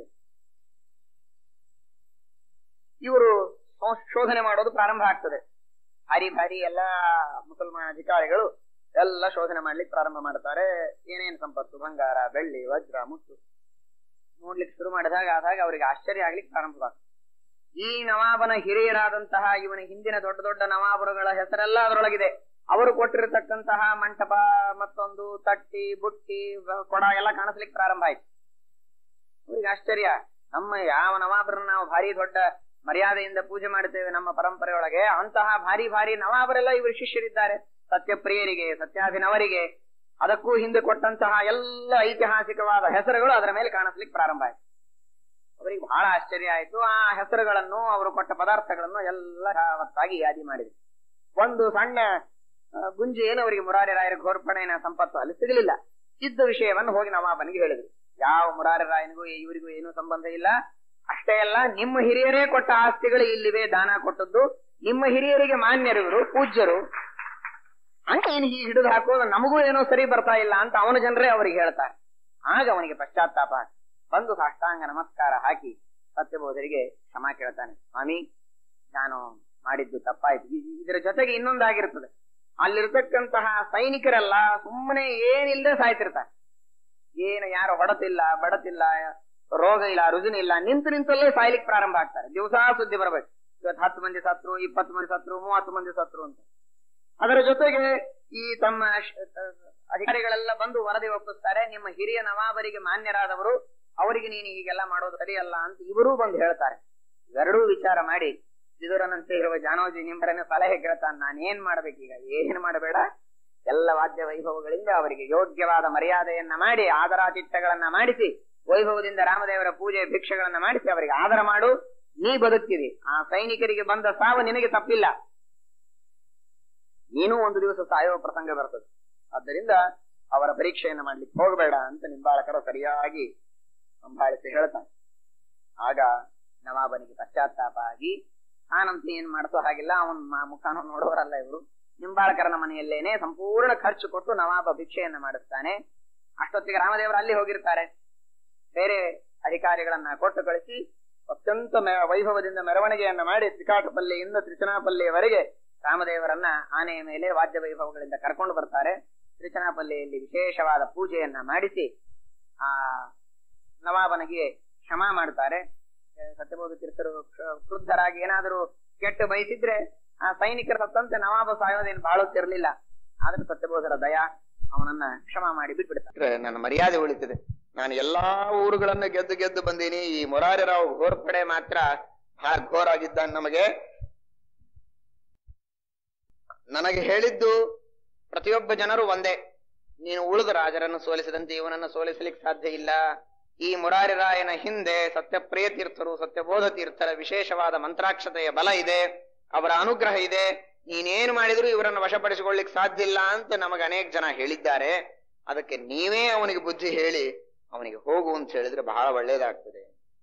ಇವರು ಶೋಧನೆ ಮಾಡೋದು ಪ್ರಾರಂಭ ಆಗ್ತದೆ. ಭಾರಿ ಭಾರಿ ಎಲ್ಲ ಮುಸಲ್ಮಾನ ಅಧಿಕಾರಿಗಳು ಎಲ್ಲ ಶೋಧನೆ ಮಾಡ್ಲಿಕ್ಕೆ ಪ್ರಾರಂಭ ಮಾಡ್ತಾರೆ. ಏನೇನು ಸಂಪತ್ತು, ಬಂಗಾರ, ಬೆಳ್ಳಿ, ವಜ್ರ, ಮುತ್ತು ನೋಡ್ಲಿಕ್ಕೆ ಶುರು ಮಾಡಿದಾಗ ಅವರಿಗೆ ಆಶ್ಚರ್ಯ ಆಗ್ಲಿಕ್ಕೆ ಪ್ರಾರಂಭವಾಗ್ತದೆ. ಈ ನವಾಬನ ಹಿರಿಯರಾದಂತಹ ಇವನ ಹಿಂದಿನ ದೊಡ್ಡ ದೊಡ್ಡ ನವಾಬರುಗಳ ಹೆಸರೆಲ್ಲ ಅದರೊಳಗಿದೆ. ಅವರು ಕೊಟ್ಟಿರತಕ್ಕಂತಹ ಮಂಟಪ, ಮತ್ತೊಂದು ತಟ್ಟಿ, ಬುಟ್ಟಿ, ಕೊಡ ಎಲ್ಲ ಕಾಣಿಸ್ಲಿಕ್ಕೆ ಪ್ರಾರಂಭ ಆಯ್ತು. ಅವರಿಗೆ ಆಶ್ಚರ್ಯ. ನಮ್ಮ ಯಾವ ನವಾಬರನ್ನ ನಾವು ಭಾರಿ ದೊಡ್ಡ ಮರ್ಯಾದೆಯಿಂದ ಪೂಜೆ ಮಾಡುತ್ತೇವೆ ನಮ್ಮ ಪರಂಪರೆಯೊಳಗೆ, ಅಂತಹ ಭಾರಿ ಭಾರಿ ನವಾಬರೆಲ್ಲ ಇವರು ಶಿಷ್ಯರಿದ್ದಾರೆ. ಸತ್ಯಪ್ರಿಯರಿಗೆ, ಸತ್ಯಾಭಿನವರಿಗೆ, ಅದಕ್ಕೂ ಹಿಂದೆ ಕೊಟ್ಟಂತಹ ಎಲ್ಲ ಐತಿಹಾಸಿಕವಾದ ಹೆಸರುಗಳು ಅದರ ಮೇಲೆ ಕಾಣಿಸ್ಲಿಕ್ಕೆ ಪ್ರಾರಂಭ ಆಯ್ತು. ಅವರಿಗೆ ಬಹಳ ಆಶ್ಚರ್ಯ ಆಯ್ತು. ಆ ಹೆಸರುಗಳನ್ನು, ಅವರು ಕೊಟ್ಟ ಪದಾರ್ಥಗಳನ್ನು ಎಲ್ಲ ಯಾವತ್ತಾಗಿ ಯಾದಿ ಮಾಡಿದ್ರು. ಒಂದು ಸಣ್ಣ ಗುಂಜಿ ಏನು ಅವರಿಗೆ ಮುರಾರಿ ರಾಯರ ಘೋರ್ಪಡೆಯ ಸಂಪತ್ತು ಅಲ್ಲಿ ಸಿಗಲಿಲ್ಲ. ಇದ್ದ ವಿಷಯವನ್ನು ಹೋಗಿ ನವಾಬನಿಗೆ ಹೇಳಿದ್ರು. ಯಾವ ಮುರಾರಿ ರಾಯನಿಗೂ ಇವರಿಗೂ ಏನೂ ಸಂಬಂಧ ಇಲ್ಲ. ಅಷ್ಟೇ ಅಲ್ಲ, ನಿಮ್ಮ ಹಿರಿಯರೇ ಕೊಟ್ಟ ಆಸ್ತಿಗಳು ಇಲ್ಲಿವೆ, ದಾನ ಕೊಟ್ಟದ್ದು. ನಿಮ್ಮ ಹಿರಿಯರಿಗೆ ಮಾನ್ಯರಿವರು, ಪೂಜ್ಯರು, ಏನು ಹೀಗೆ ಹಿಡಿದು ಹಾಕೋದು, ನಮಗೂ ಏನೋ ಸರಿ ಬರ್ತಾ ಇಲ್ಲ ಅಂತ ಅವನ ಜನರೇ ಅವರಿಗೆ ಹೇಳ್ತಾರೆ. ಆಗ ಅವನಿಗೆ ಪಶ್ಚಾತ್ತಾಪ ಬಂದು ಸಾಷ್ಟಾಂಗ ನಮಸ್ಕಾರ ಹಾಕಿ ಸತ್ಯಬೋಧರಿಗೆ ಕ್ಷಮಾ ಕೇಳ್ತಾನೆ. ಸ್ವಾಮಿ, ನಾನು ಮಾಡಿದ್ದು ತಪ್ಪಾಯ್ತು. ಇದರ ಜೊತೆಗೆ ಇನ್ನೊಂದಾಗಿರ್ತದೆ, ಅಲ್ಲಿರ್ತಕ್ಕಂತಹ ಸೈನಿಕರೆಲ್ಲ ಸುಮ್ಮನೆ ಏನಿಲ್ಲದೆ ಸಾಯ್ತಿರ್ತಾರೆ. ಏನು ಯಾರು ಹೊಡತಿಲ್ಲ, ಬಡತಿಲ್ಲ, ರೋಗ ಇಲ್ಲ, ರುಜಿನ ಇಲ್ಲ, ನಿಂತಲ್ಲೇ ಸಾಯ್ಲಿಕ್ಕೆ ಪ್ರಾರಂಭ ಆಗ್ತಾರೆ. ದಿವಸ ಸುದ್ದಿ ಬರಬೇಕು, ಇವತ್ತು 10 ಮಂದಿ ಸತ್ರು, 20 ಮಂದಿ ಸತ್ರು, 30 ಮಂದಿ ಸತ್ರು ಅಂತ. ಅದರ ಜೊತೆಗೆ ಈ ತಮ್ಮ ಅಧಿಕಾರಿಗಳೆಲ್ಲ ಬಂದು ವರದಿ ಒಪ್ಪಿಸ್ತಾರೆ. ನಿಮ್ಮ ಹಿರಿಯ ನವಾಬರಿಗೆ ಮಾನ್ಯರಾದವರು, ಅವರಿಗೆ ನೀನು ಹೀಗೆಲ್ಲ ಮಾಡೋದು ಸರಿಯಲ್ಲ ಅಂತ ಇವರೂ ಬಂದು ಹೇಳ್ತಾರೆ. ಇವೆರಡೂ ವಿಚಾರ ಮಾಡಿ ವಿದುರನಂತೆ ಇರುವ ಜಾನೋಜಿ ನಿಂಬರನ್ನು ಸಲಹೆ ಕೇಳ್ತಾನೆ. ನಾನೇನ್ ಮಾಡ್ಬೇಕೀಗ? ಏನು ಮಾಡಬೇಡ, ಎಲ್ಲ ವಾದ್ಯ ವೈಭವಗಳಿಂದ ಅವರಿಗೆ ಯೋಗ್ಯವಾದ ಮರ್ಯಾದೆಯನ್ನ ಮಾಡಿ, ಆದರಾತಿಥ್ಯಗಳನ್ನ ಮಾಡಿಸಿ, ವೈಭವದಿಂದ ರಾಮದೇವರ ಪೂಜೆ ಭಿಕ್ಷೆಗಳನ್ನ ಮಾಡಿಸಿ ಅವರಿಗೆ ಆದರ ಮಾಡು. ನೀ ಬದುಕ್ತೀವಿ. ಆ ಸೈನಿಕರಿಗೆ ಬಂದ ಸಾವು ನಿನಗೆ ತಪ್ಪಿಲ್ಲ, ನೀನು ಒಂದು ದಿವಸ ಸಾಯುವ ಪ್ರಸಂಗ ಬರ್ತದೆ. ಆದ್ದರಿಂದ ಅವರ ಪರೀಕ್ಷೆಯನ್ನು ಮಾಡ್ಲಿಕ್ಕೆ ಹೋಗಬೇಡ ಅಂತ ನಿಂಬಾಳಕರು ಸರಿಯಾಗಿ ಸಂಭಾಳಿಸಿ ಹೇಳ್ತಾನೆ. ಆಗ ನವಾಬನಿಗೆ ಪಶ್ಚಾತ್ತಾಪ ಆಗಿ, ಆನಂತ ಏನ್ ಮಾಡ್ತೋ ಹಾಗಿಲ್ಲ, ಅವನ್ ಮುಖಾನು ನೋಡೋರಲ್ಲ ಇವರು. ನಿಂಬಾಳಕರನ ಮನೆಯಲ್ಲೇನೆ ಸಂಪೂರ್ಣ ಖರ್ಚು ಕೊಟ್ಟು ನವಾಬ ಭಿಕ್ಷೆಯನ್ನ ಮಾಡಿಸ್ತಾನೆ. ಅಷ್ಟೊತ್ತಿಗೆ ರಾಮದೇವರು ಅಲ್ಲಿ ಹೋಗಿರ್ತಾರೆ. ಬೇರೆ ಅಧಿಕಾರಿಗಳನ್ನ ಕೊಟ್ಟು ಕಳಿಸಿ ಅತ್ಯಂತ ವೈಭವದಿಂದ ಮೆರವಣಿಗೆಯನ್ನ ಮಾಡಿ ತ್ರಿಕಾಟಪಲ್ಲಿಯಿಂದ ತ್ರಿಚನಾಪಲ್ಲಿಯವರೆಗೆ ರಾಮದೇವರನ್ನ ಆನೆಯ ಮೇಲೆ ವಾದ್ಯ ವೈಭವಗಳಿಂದ ಕರ್ಕೊಂಡು ಬರ್ತಾರೆ. ತ್ರಿಚನಾಪಲ್ಲಿಯಲ್ಲಿ ವಿಶೇಷವಾದ ಪೂಜೆಯನ್ನ ಮಾಡಿಸಿ ಆ ನವಾಬನಿಗೆ ಕ್ಷಮಾ ಮಾಡ್ತಾರೆ. ಸತ್ಯಬೋಧ ತೀರ್ಥರು ಕ್ರುದ್ಧರಾಗಿ ಏನಾದರೂ ಕೆಟ್ಟು ಬಯಸಿದ್ರೆ ಆ ಸೈನಿಕರ ಸತ್ತಂತೆ ನವಾಬ ಸಾಯೋದೇನು ಬಾಳುತ್ತಿರಲಿಲ್ಲ. ಆದ್ರೆ ಸತ್ಯಬೋಧರ ದಯ ಅವನನ್ನ ಕ್ಷಮಾ ಮಾಡಿ ಬಿಟ್ಬಿಡ್ತಾರೆ. ನನ್ನ ಮರ್ಯಾದೆ ಉಳಿತಿದೆ, ನಾನು ಎಲ್ಲಾ ಊರುಗಳನ್ನ ಗೆದ್ದು ಬಂದೀನಿ. ಈ ಮುರಾರಿ ರಾವ್ ಘೋರ್ಪಡೆ ಮಾತ್ರ ಬಹಳ ಘೋರಾಗಿದ್ದಾನೆ. ನನಗೆ ಹೇಳಿದ್ದು ಪ್ರತಿಯೊಬ್ಬ ಜನರು ಒಂದೇ, ನೀನು ಉಳಿದ ರಾಜರನ್ನು ಸೋಲಿಸಿದಂತೆ ಇವನನ್ನು ಸೋಲಿಸಲಿಕ್ಕೆ ಸಾಧ್ಯ ಇಲ್ಲ. ಈ ಮುರಾರಿ ರಾಯನ ಹಿಂದೆ ಸತ್ಯಪ್ರಿಯ ತೀರ್ಥರು, ಸತ್ಯಬೋಧ ತೀರ್ಥರ ವಿಶೇಷವಾದ ಮಂತ್ರಾಕ್ಷತೆಯ ಬಲ ಇದೆ, ಅವರ ಅನುಗ್ರಹ ಇದೆ. ನೀನೇನು ಮಾಡಿದ್ರು ಇವರನ್ನು ವಶಪಡಿಸಿಕೊಳ್ಳಿಕ್ ಸಾಧ್ಯ ಇಲ್ಲ ಅಂತ ನಮಗೆ ಅನೇಕ ಜನ ಹೇಳಿದ್ದಾರೆ. ಅದಕ್ಕೆ ನೀವೇ ಅವನಿಗೆ ಬುದ್ಧಿ ಹೇಳಿ ಅವನಿಗೆ ಹೋಗು ಅಂತ ಹೇಳಿದ್ರೆ ಬಹಳ ಒಳ್ಳೇದಾಗ್ತದೆ.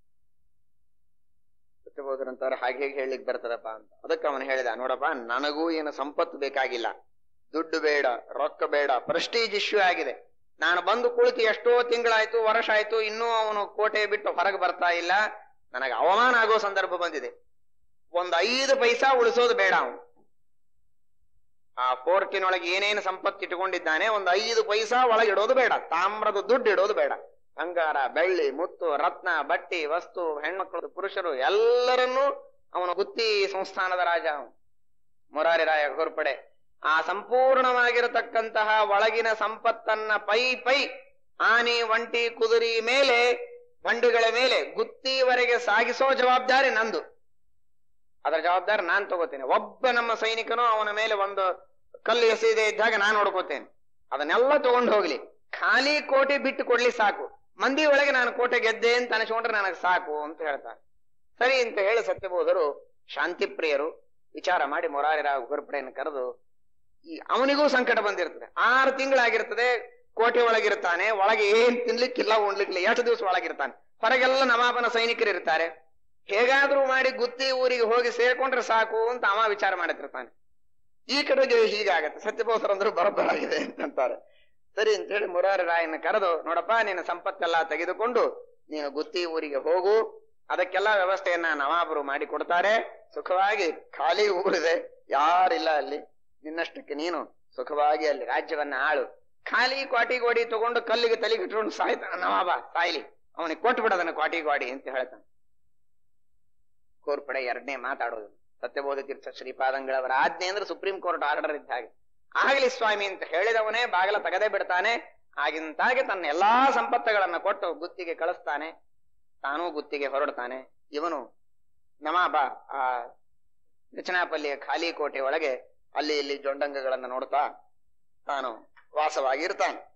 ಸತ್ಯಬೋಧರಂತಾರೆ ಹಾಗೆ ಹೇಗೆ ಹೇಳಲಿಕ್ಕೆ ಬರ್ತದಪ್ಪ ಅಂತ. ಅದಕ್ಕೆ ಅವನು ಹೇಳಿದ, ನೋಡಪ್ಪ, ನನಗೂ ಏನು ಸಂಪತ್ತು ಬೇಕಾಗಿಲ್ಲ, ದುಡ್ಡು ಬೇಡ, ರೊಕ್ಕ ಬೇಡ, ಪ್ರೆಸ್ಟೀಜ್ ಇಶ್ಯೂ ಆಗಿದೆ. ನಾನು ಬಂದು ಕುಳಿತು ಎಷ್ಟೋ ತಿಂಗಳಾಯ್ತು, ವರ್ಷ ಆಯ್ತು, ಇನ್ನೂ ಅವನು ಕೋಟೆ ಬಿಟ್ಟು ಹೊರಗೆ ಬರ್ತಾ ಇಲ್ಲ. ನನಗೆ ಅವಮಾನ ಆಗೋ ಸಂದರ್ಭ ಬಂದಿದೆ. ಒಂದು 5 ಪೈಸಾ ಉಳಿಸೋದು ಬೇಡ. ಅವನು ಆ ಫೋರ್ಟಿನೊಳಗೆ ಏನೇನು ಸಂಪತ್ತು ಇಟ್ಟುಕೊಂಡಿದ್ದಾನೆ ಒಂದು 5 ಪೈಸಾ ಒಳಗಿಡೋದು ಬೇಡ. ತಾಮ್ರದ ದುಡ್ಡು ಇಡೋದು ಬೇಡ. ಬಂಗಾರ, ಬೆಳ್ಳಿ, ಮುತ್ತು, ರತ್ನ, ಬಟ್ಟಿ, ವಸ್ತು, ಹೆಣ್ಮಕ್ಳು, ಪುರುಷರು ಎಲ್ಲರನ್ನೂ ಅವನು ಗುತ್ತಿ ಸಂಸ್ಥಾನದ ರಾಜ ಮುರಾರಿ ರಾಯ ಘೋರ್ಪಡೆ. ಆ ಸಂಪೂರ್ಣವಾಗಿರತಕ್ಕಂತಹ ಒಳಗಿನ ಸಂಪತ್ತನ್ನ ಪೈ ಆನೆ, ಒಂಟಿ, ಕುದುರೆ ಮೇಲೆ, ಬಂಡಿಗಳ ಮೇಲೆ ಗುತ್ತಿವರೆಗೆ ಸಾಗಿಸೋ ಜವಾಬ್ದಾರಿ ನಂದು. ಅದರ ಜವಾಬ್ದಾರಿ ನಾನ್ ತಗೋತೇನೆ. ಒಬ್ಬ ನಮ್ಮ ಸೈನಿಕನು ಅವನ ಮೇಲೆ ಒಂದು ಕಲ್ಲು ಎಸೆಯದೆ ಇದ್ದಾಗ ನಾನು ನೋಡ್ಕೋತೇನೆ. ಅದನ್ನೆಲ್ಲ ತಗೊಂಡು ಹೋಗ್ಲಿ, ಖಾಲಿ ಕೋಟೆ ಬಿಟ್ಟು ಕೊಡ್ಲಿ ಸಾಕು. ಮಂದಿ ಒಳಗೆ ನಾನು ಕೋಟೆ ಗೆದ್ದೆ ಅಂತ ಅನಿಸ್ಕೊಂಡ್ರೆ ನನಗೆ ಸಾಕು ಅಂತ ಹೇಳ್ತಾರೆ. ಸರಿ ಅಂತ ಹೇಳಿ ಸತ್ಯಬೋಧರು ಶಾಂತಿ ಪ್ರಿಯರು ವಿಚಾರ ಮಾಡಿ ಮುರಾರಿ ರಾವ್ ಘೋರ್ಪಡೆಯನ್ನು ಕರೆದು, ಅವನಿಗೂ ಸಂಕಟ ಬಂದಿರ್ತದೆ. 6 ತಿಂಗಳಾಗಿರ್ತದೆ, ಕೋಟೆ ಒಳಗಿರ್ತಾನೆ, ಒಳಗೆ ಏನ್ ತಿನ್ಲಿಕ್ಕಿಲ್ಲ, ಉಣ್ಲಿಕ್ಕಿಲ್ಲ, ಎಷ್ಟು ದಿವಸ ಒಳಗಿರ್ತಾನೆ. ಹೊರಗೆಲ್ಲ ನವಾಬನ ಸೈನಿಕರು ಇರ್ತಾರೆ. ಹೇಗಾದ್ರೂ ಮಾಡಿ ಗುತ್ತಿ ಊರಿಗೆ ಹೋಗಿ ಸೇರ್ಕೊಂಡ್ರೆ ಸಾಕು ಅಂತ ಅವ ವಿಚಾರ ಮಾಡಿರ್ತಾನೆ. ಈ ಕಡೆಗೆ ಹೀಗಾಗತ್ತೆ. ಸತ್ಯಬೋಧರಂದ್ರು ಬರೋಬ್ಬರಾಗಿದೆ ಅಂತಾರೆ. ಸರಿ ಅಂತೇಳಿ ಮುರಾರಿ ರಾಯನ ಕರೆದು, ನೋಡಪ್ಪ ನಿನ್ನ ಸಂಪತ್ತೆಲ್ಲ ತೆಗೆದುಕೊಂಡು ನೀನು ಗುತ್ತಿ ಊರಿಗೆ ಹೋಗು, ಅದಕ್ಕೆಲ್ಲ ವ್ಯವಸ್ಥೆಯನ್ನ ನವಾಬರು ಮಾಡಿ ಕೊಡ್ತಾರೆ. ಸುಖವಾಗಿ ಖಾಲಿ ಊರಿದೆ, ಯಾರಿಲ್ಲ ಅಲ್ಲಿ, ನಿನ್ನಷ್ಟಕ್ಕೆ ನೀನು ಸುಖವಾಗಿ ಅಲ್ಲಿ ರಾಜ್ಯವನ್ನ ಆಳು. ಖಾಲಿ ಕ್ವಾಟಿ ಗೋಡಿ ತಗೊಂಡು ಕಲ್ಲಿಗೆ ತಲೆಗಿಟ್ಕೊಂಡು ಸಾಯ್ತಾನ ನವಾಬ, ಸಾಯ್ಲಿ, ಅವನಿಗೆ ಕೊಟ್ಟು ಬಿಡೋದನ್ನ ಕ್ವಾಟಿ ಗೋಡಿ ಅಂತ ಹೇಳ್ತಾನೆ. ಘೋರ್ಪಡೆ ಎರಡನೇ ಮಾತಾಡೋದು, ಸತ್ಯಬೋಧ ತೀರ್ಥ ಶ್ರೀಪಾದಂಗಳವರ ಆಜ್ಞೆ ಅಂದ್ರೆ ಸುಪ್ರೀಂ ಕೋರ್ಟ್ ಆರ್ಡರ್ ಇದ್ದ ಹಾಗೆ. ಆಗಲಿ ಸ್ವಾಮಿ ಅಂತ ಹೇಳಿದವನೇ ಬಾಗಿಲ ತೆಗೆದೇ ಬಿಡ್ತಾನೆ. ಆಗಿಂತಾಗೆ ತನ್ನ ಎಲ್ಲಾ ಸಂಪತ್ತುಗಳನ್ನ ಕೊಟ್ಟು ಗುತ್ತಿಗೆ ಕಳಿಸ್ತಾನೆ. ತಾನೂ ಗುತ್ತಿಗೆ ಹೊರಡ್ತಾನೆ. ಇವನು ನವಾಬ ಆ ರಚನಾಪಲ್ಲಿಯ ಖಾಲಿ ಕೋಟೆ ಒಳಗೆ ಅಲ್ಲಿ ಇಲ್ಲಿ ಜೊಂಡಂಗಗಳನ್ನ ನೋಡ್ತಾ ತಾನು ವಾಸವಾಗಿರ್ತಾನೆ.